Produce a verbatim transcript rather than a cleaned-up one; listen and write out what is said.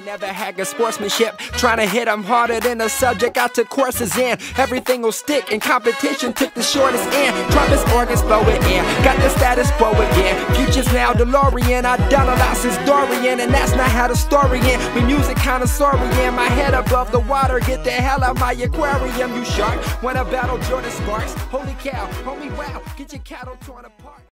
never had good sportsmanship. Trying to hit them harder than the subject I took courses in. Everything will stick and competition took the shortest end. Trumpets, organs, blow it in. Got the status quo again. Future's now DeLorean. I done a lot since Dorian, and that's not how the story end. We music connoisseurian. My head above the water. Get the hell out my aquarium, you shark. When I battle Jordan Sparks. Holy cow, homie, wow. Get your cattle torn apart.